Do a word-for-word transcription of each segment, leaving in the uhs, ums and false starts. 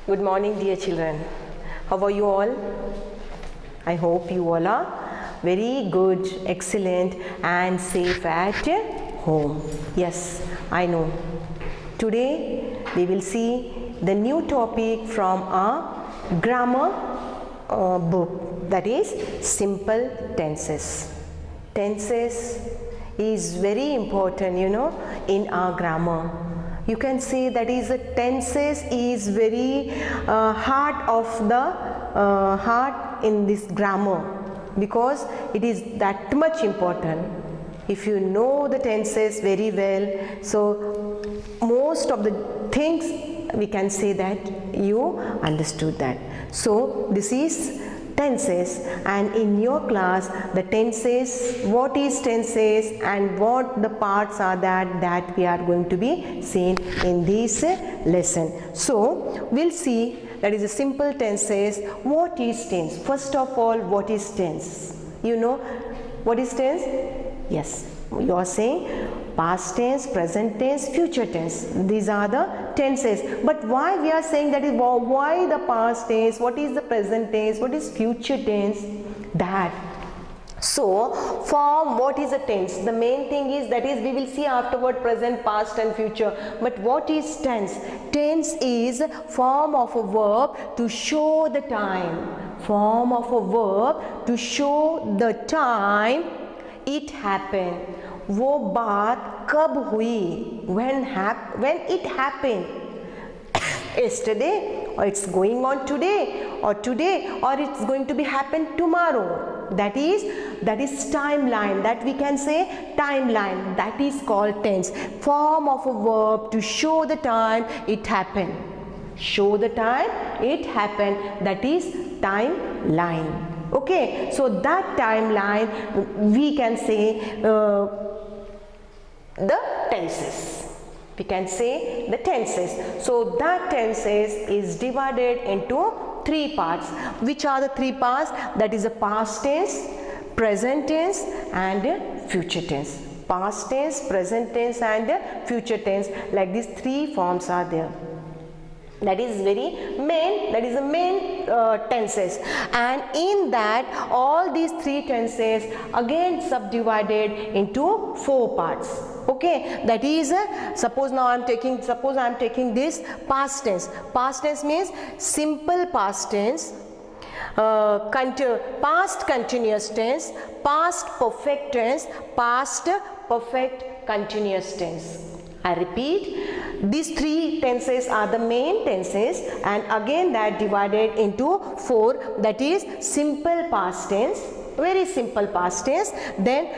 Good morning, dear children. How are you all? I hope you all are very good, excellent and safe at home. Yes, I know. Today we will see the new topic from our grammar uh, book, that is simple tenses. Tenses is very important, you know, in our grammar. You can say that is the tenses is very uh, heart of the uh, heart in this grammar, because it is that much important. If you know the tenses very well, so most of the things we can say that you understood that. So this is tenses, and in your class the tenses, what is tenses and what the parts are that that we are going to be seeing in this lesson. So we'll see that is a simple tenses. What is tense? First of all, what is tense? You know what is tense? Yes, you are saying past tense, present tense, future tense. These are the tenses. But why we are saying that is why the past tense, what is the present tense, what is future tense? That. So form, what is a tense? The main thing is that is we will see afterward present, past and future. But what is tense? Tense is form of a verb to show the time. Form of a verb to show the time it happened. वो बात कब हुई? When hap when it happened? Yesterday, or it's going on today, or today, or it's going to be happen tomorrow. That is that is timeline. That we can say timeline. That is called tense. Form of a verb to show the time it happened. Show the time it happened. That is timeline. Okay. So that timeline we can say. Uh, the tenses. We can say the tenses. So that tenses is divided into three parts. Which are the three parts? That is the past tense, present tense and future tense. Past tense, present tense and future tense. Like these three forms are there. That is very main, that is the main uh, tenses, and in that all these three tenses again subdivided into four parts. Okay, that is uh, suppose now I am taking suppose I am taking this past tense. Past tense means simple past tense, uh, continu past continuous tense, past perfect tense, past perfect continuous tense. I repeat, these three tenses are the main tenses, and again that divided into four, that is simple past tense, very simple past tense, then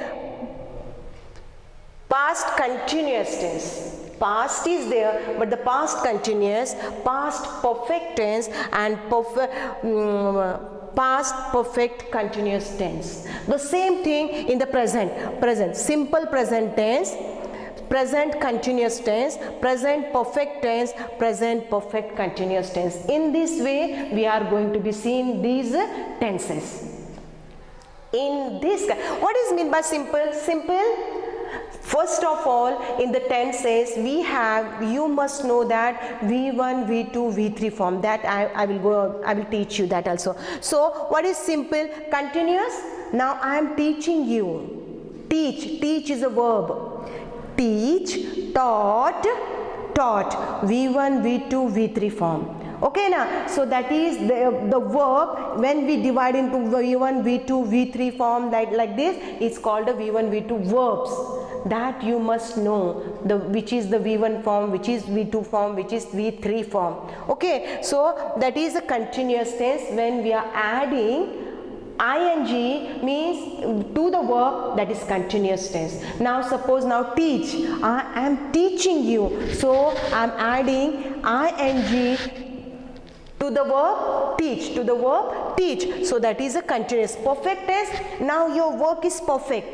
past continuous tense. Past is there, but the past continuous, past perfect tense and perfect um, past perfect continuous tense. The same thing in the present. Present, simple present tense, present continuous tense, present perfect tense, present perfect continuous tense. In this way we are going to be seeing these tenses. In this, what is meant by simple? Simple, first of all, in the tenses we have, you must know that V one, V two, V three form. That I, I will go, I will teach you that also. So what is simple? Continuous. Now I am teaching you. Teach, teach is a verb. Teach, taught, taught, V one, V two, V three form. Okay now, so that is the, the verb. When we divide into V one, V two, V three form like, like this, it's called a V one, V two verbs. That you must know, the which is the V one form, which is V two form, which is V three form. Okay, so that is a continuous tense. When we are adding ing means to the verb, that is continuous tense. Now suppose now teach, I am teaching you, so I am adding ing to the verb teach, to the verb teach, so that is a continuous perfect tense. Now your work is perfect,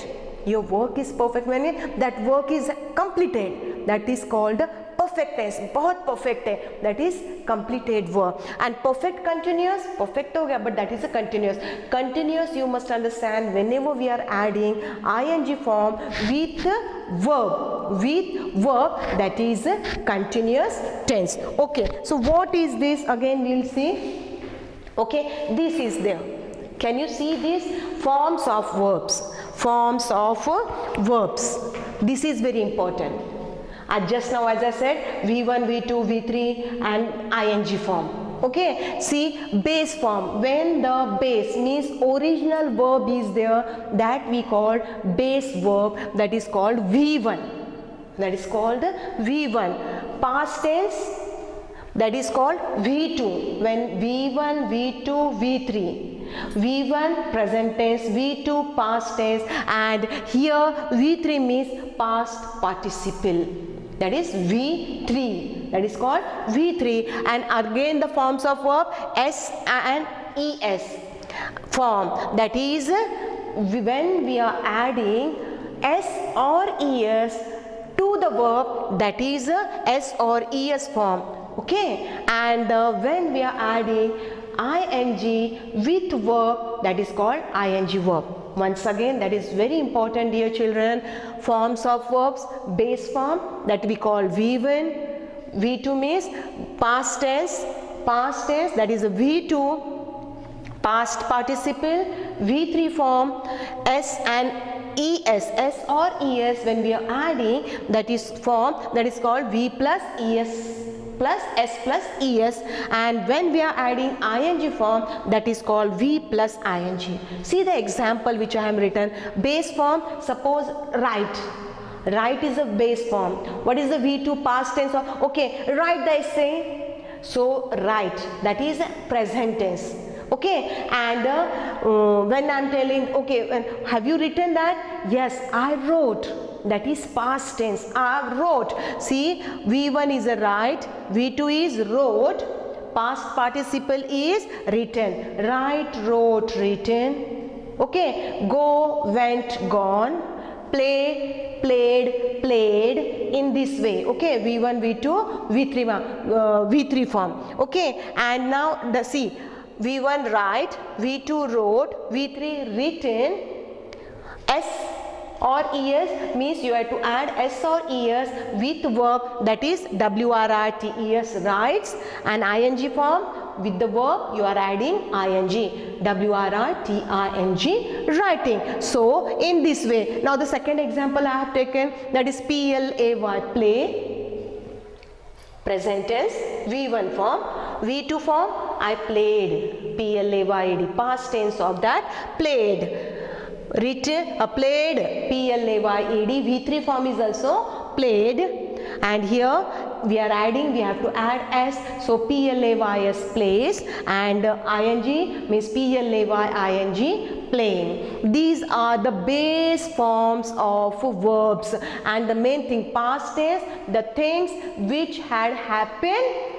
your work is perfect मैंने that work is completed, that is called perfect tense. बहुत perfect है, that is completed work. And perfect continuous, perfect हो गया, but that is a continuous. Continuous you must understand whenever we are adding ing form with verb, with verb, that is continuous tense. Okay, so what is this again? We'll see. Okay, this is there. Can you see this? Forms of verbs. Forms of verbs. This is very important. Uh, just now as I said, V one, V two, V three and ing form. Okay, see base form. When the base means original verb is there, that we call base verb, that is called V one. That is called V one. Past tense, that is called V two. When V one, V two, V three. V one present tense, V two past tense, and here V three means past participle. That is V three. That is called V three. And again the forms of verb S and E S form. That is when we are adding S or E S to the verb, that is S or E S form. Okay. And uh, when we are adding ing with verb, that is called ing verb. Once again, that is very important, dear children. Forms of verbs, base form, that we call V one. V two means past tense, past tense, that is a V two. Past participle, V three form, S and E S, S or E S when we are adding, that is form, that is called V plus E S. Plus S plus E S, and when we are adding ing form, that is called V plus ing. See the example which I have written. Base form, suppose write. Write is a base form. What is the V two past tense of? Okay, write the essay. So write, that is present tense. Okay, and uh, uh, when I am telling, okay, when, have you written that? Yes, I wrote. That is past tense. I wrote. See, V one is a write, V two is wrote, past participle is written. Write, wrote, written. Okay, go, went, gone. Play, played, played. In this way. Okay, V one, V two, V three, uh, V three form. Okay, and now the see, V one write, V two wrote, V three written. S or E S means you have to add S or E S with verb, that is W R I T E S, writes, and ing form with the verb you are adding ing, W R I T I N G, writing. So in this way. Now the second example I have taken, that is P L A Y, play, present tense, V one form, V two form, I played, P L A Y E D, past tense of that, played. Written, uh, played, P L A Y E D, V three form is also played, and here we are adding, we have to add S, so P L A Y S, plays, and uh, ing means P L A Y I N G, playing. These are the base forms of verbs, and the main thing, past tense, the things which had happened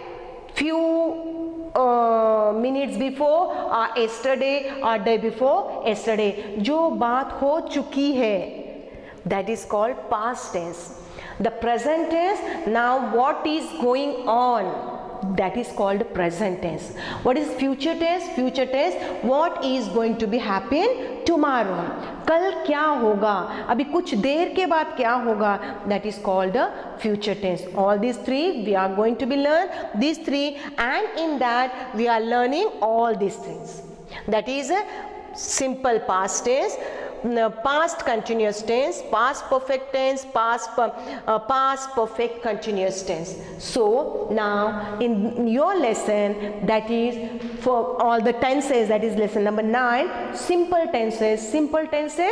few Uh, minutes before or yesterday or day before yesterday, जो बात हो चुकी है, that is called past tense. The present tense, now what is going on, that is called present tense. What is future tense? Future tense, what is going to be happen tomorrow, कल क्या होगा, अभी कुछ देर के बाद क्या होगा, that is called the future tense. All these three we are going to be learn, these three, and in that we are learning all these things. That is a simple past tense, past continuous tense, past perfect tense, past per, uh, past perfect continuous tense. So now in your lesson, that is for all the tenses, that is lesson number nine, simple tenses. Simple tenses,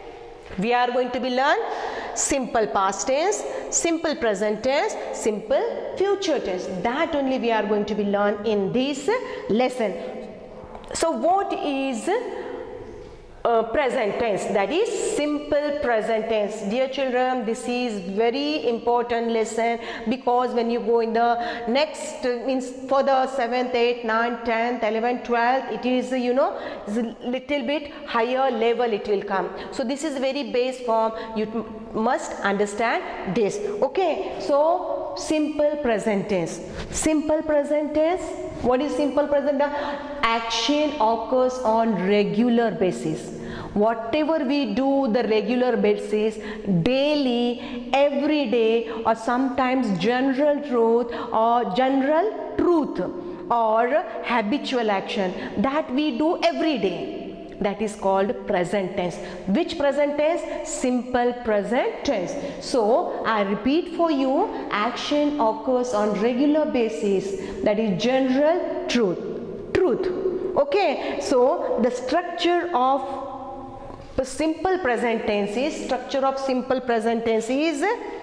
we are going to be learn simple past tense, simple present tense, simple future tense. That only we are going to be learn in this lesson. So what is Uh, present tense, that is simple present tense. Dear children, this is very important lesson, because when you go in the next uh, means for the seventh, eighth, ninth, tenth, eleventh, twelfth, it is uh, you know is a little bit higher level it will come. So this is very base form, you must understand this. Okay, so simple present tense. Simple present tense, what is simple present tense? Action occurs on regular basis. Whatever we do the regular basis, daily, every day, or sometimes general truth or general truth or habitual action that we do every day, that is called present tense. Which present tense? Simple present tense. So I repeat for you, action occurs on regular basis, that is general truth. Truth. Okay, so the structure of the simple present tense is, structure of simple present tense is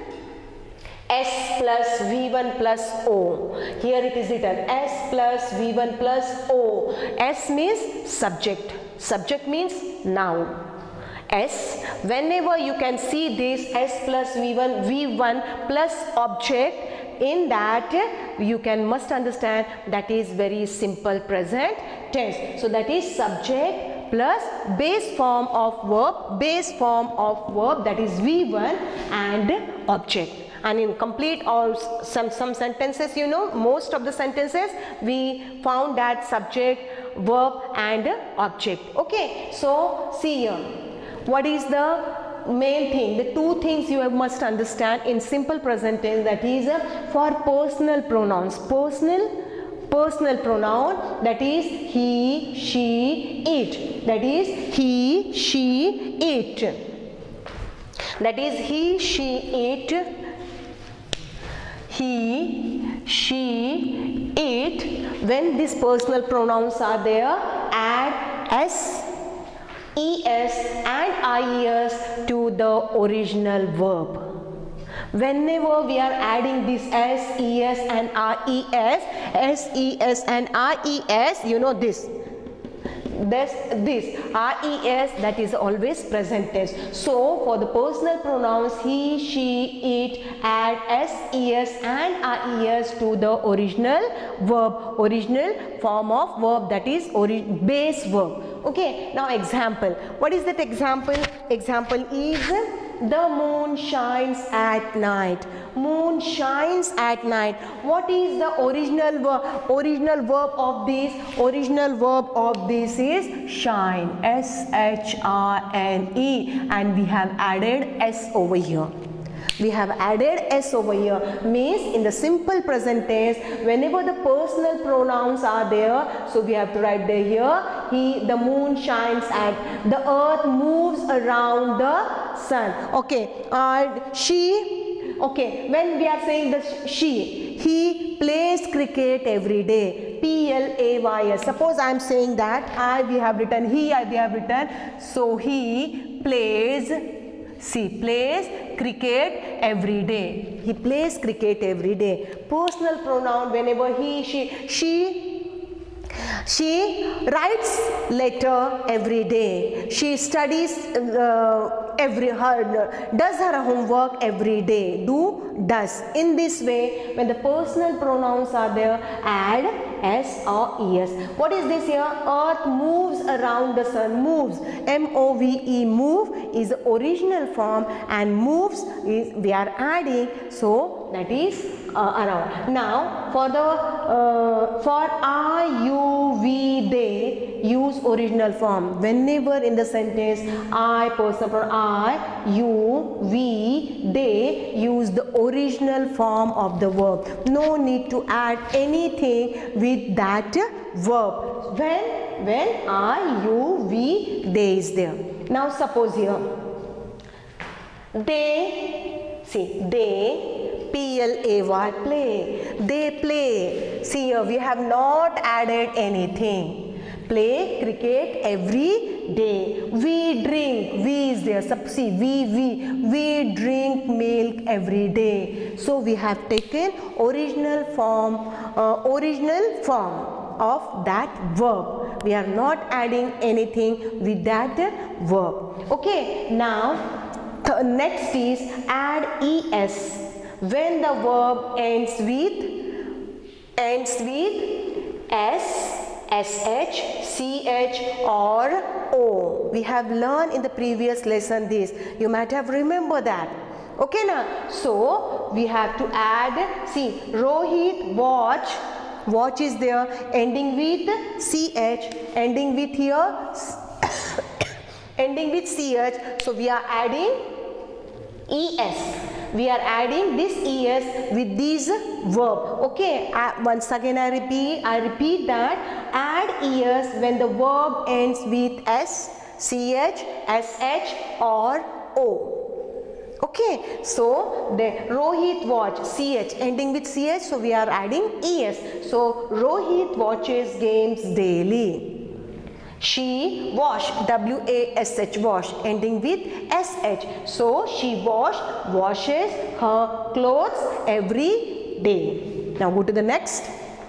S plus V one plus O. Here it is written S plus V one plus O. S means subject. Subject means noun. S, whenever you can see this S plus V one, V one plus object, in that you can must understand that is very simple present tense. So that is subject plus base form of verb, base form of verb, that is V one, and object. And in complete all some some sentences, you know, most of the sentences we found that subject, verb, and object. Okay, so see here, what is the main thing, the two things you must understand in simple present tense, that is uh, for personal pronouns. Personal personal pronoun, that is he, she, it. That is he, she, it. That is he, she, it. He, she, it. When these personal pronouns are there, add s, es and ies to the original verb. Whenever we are adding this s, es and res, s, es and res, you know this. This, this res, that is always present tense. So for the personal pronouns he, she, it, add s, es and res to the original verb, original form of verb, that is base verb. Okay, now example. What is that example? Example is the moon shines at night. Moon shines at night. What is the original verb? Original verb of this, original verb of this is shine. S H R N E, and we have added S over here. We have added s over here, means in the simple present tense, whenever the personal pronouns are there, so we have to write there here, he, the moon shines at, the earth moves around the sun. Okay, uh, she, okay, when we are saying the she, he plays cricket every day. P L A Y S. Suppose I am saying that, I we have written he, I we have written, so he plays, see, plays cricket every day. He plays cricket every day. Personal pronoun, whenever he, she, she, she writes letter every day. She studies uh, every, her, does her homework every day. Do, does. In this way, when the personal pronouns are there, add s or es. What is this here? Earth moves around the sun. Moves, M O V E, move is the original form, and moves is we are adding, so that is uh, around. Now for the uh, for I, you, we, they, use original form. Whenever in the sentence I, personal pronoun I, you, we, they, use the original form of the verb. No need to add anything with that verb. When, when I, you, we, they is there. Now suppose here, they, see, they, P L A Y, play, they play. See here, we have not added anything. Play cricket every day. We drink, we is there. See, we, we, we drink milk every day. So we have taken original form, uh, original form. of that verb. We are not adding anything with that verb. Okay, now the next is add es when the verb ends with ends with s, sh, ch or o. We have learned in the previous lesson this. You might have remembered that. Okay now, so we have to add, see, Rohit watch, watch is there ending with ch, ending with here, ending with ch, so we are adding es. We are adding this es with this verb. Okay, uh, once again I repeat, I repeat that add es when the verb ends with s, ch, sh or o. Okay, so the Rohit watch, ch ending with ch, so we are adding es. So Rohit watches games daily. She wash, W A S H, wash ending with S H. So she wash, washes her clothes every day. Now go to the next.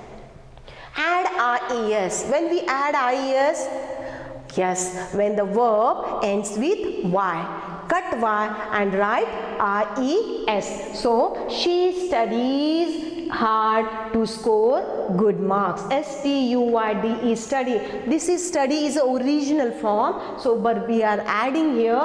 Add res. When we add res, yes, when the verb ends with y. Cut y and write res. So she studies hard to score good marks. S T U Y D E, study. This is study is the original form. So but we are adding here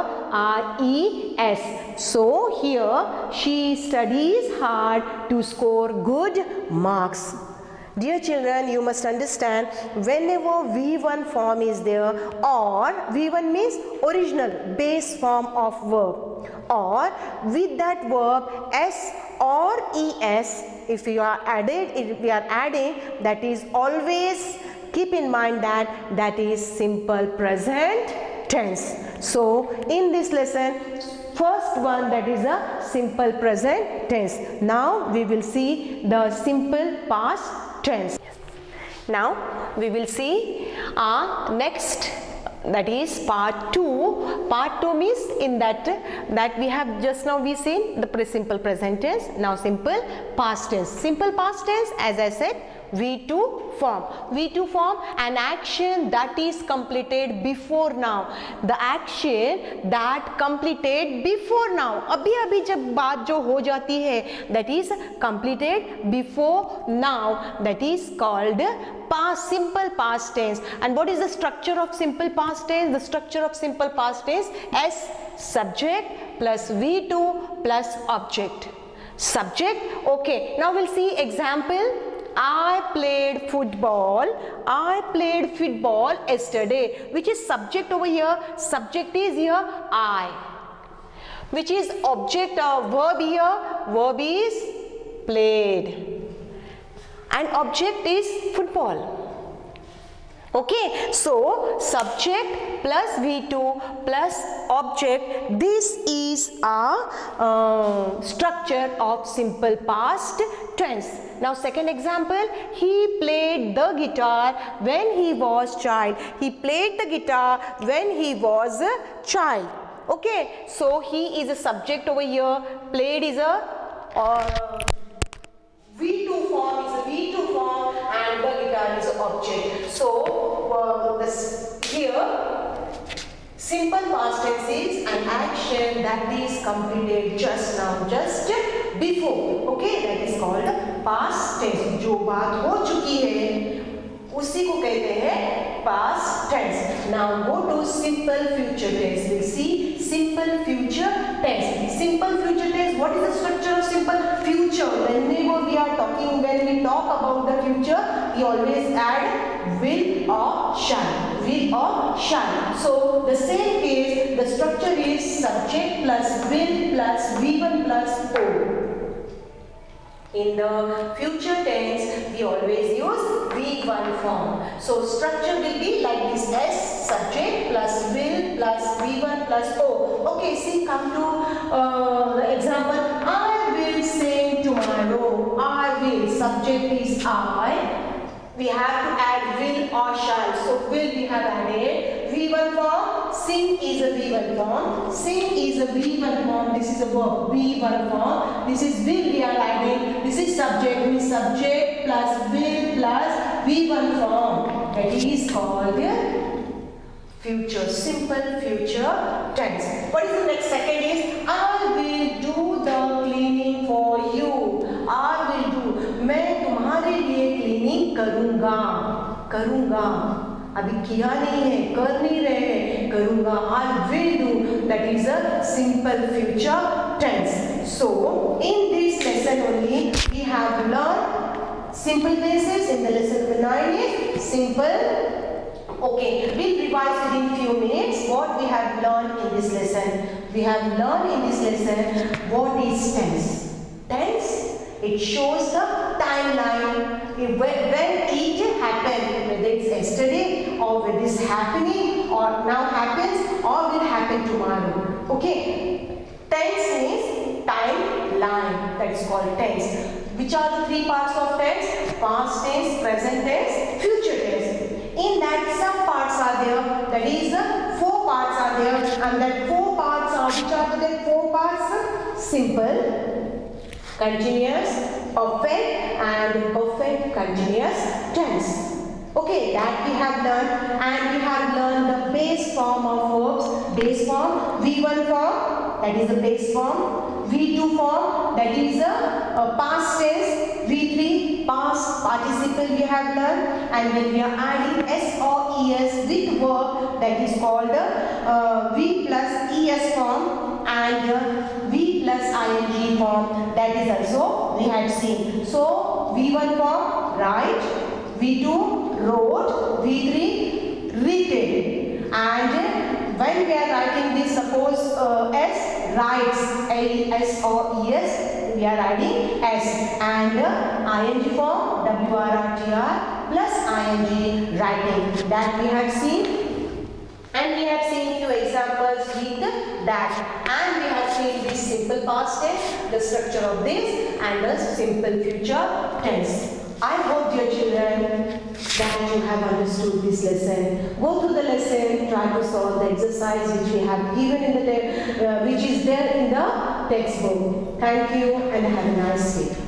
res. So here she studies hard to score good marks. Dear children, you must understand, whenever V one form is there, or V one means original base form of verb, or with that verb s or es, if you are added, if we are adding, that is always keep in mind that that is simple present tense. So in this lesson, first one, that is a simple present tense. Now we will see the simple past tense. Now we will see our next, that is part two. Part two means in that that we have just now we seen the pre simple present tense. Now simple past tense. Simple past tense, as I said, V two form. V two form, an action that is completed before now. The action that completed before now. अभी अभी जब बात जो हो जाती है, that is completed before now. That is called past, simple past tense. And what is the structure of simple past tense? The structure of simple past tense: S subject plus V two plus object. Subject. Okay. Now we'll see example. I played football. I played football yesterday. Which is subject over here? Subject is here I. Which is object or verb here? Verb is played. And object is football. Okay, so subject plus V two plus object. This is a uh, structure of simple past tense. Now second example, he played the guitar when he was child. He played the guitar when he was a child. Okay, so he is a subject over here. Played is a uh, V two form, is a V two form, and the guitar is an object. So uh, this here simple past tense is an action that is completed just now, just before. Okay, that is called past tense. जो बात हो चुकी है उसी को कहते हैं past tense. Now go to simple future tense. We'll see simple future tense. Simple future tense. What is the structure of simple future? Whenever we are talking, when we talk about the future, we always add will or shall. Will or shall. So the same case, the structure is subject plus will plus V one plus O. In the future tense, we always use V one form. So structure will be like this: S subject plus will plus V one plus O. Okay, see, come to uh, the example. I will sing tomorrow. I will. Subject is I. We have to add will or shall. So will we have added. V one form. Sing is a V one form. Sing is a V one form. This is a verb. V one form. This is will we are adding. This is subject. Means subject plus will plus V one form, that is called future, simple future tense. What is the next? Second is I will do the cleaning for you. I will do, मैं तुम्हारे लिए cleaning करूँगा, करूँगा, अभी किया नहीं है, कर नहीं रहे, करूँगा. I will do, that is a simple future tense. So in this lesson only we have learned simple tenses. In the lesson number nine is simple. Okay, we'll revise within few minutes what we have learned in this lesson. We have learned in this lesson what is tense. Tense, it shows the timeline when it happened, whether it's yesterday or whether it's happening or now happens or will happen tomorrow. Okay, tense means timeline. That is called tense. Which are the three parts of tense? Past tense, present tense, future tense. In that some parts are there, that is uh, four parts are there, and that four parts are, which are the four parts? Simple, continuous, perfect and perfect continuous tense. Okay, that we have learned, and we have learned the base form of verbs. Base form, V one form, that is the base form. V two form, that is a, a past tense. V three, past participle we have learned, and when we are adding S or E S with verb, that is called uh, V plus E S form, and uh, V plus ing form, that is also we had seen. So V one form, write, V two, wrote, V three, written, and when we are writing this, suppose uh, S, writes, A, S or E S, we are adding S, and uh, ing form, W R R T R plus ing, writing, that we have seen, and we have seen few examples with that, and we have seen this simple past tense, the structure of this, and the simple future tense. I hope, dear children, that you have understood this lesson. Go through the lesson, try to solve the exercise which we have given in the uh, which is there in the textbook. Thank you and have a nice day.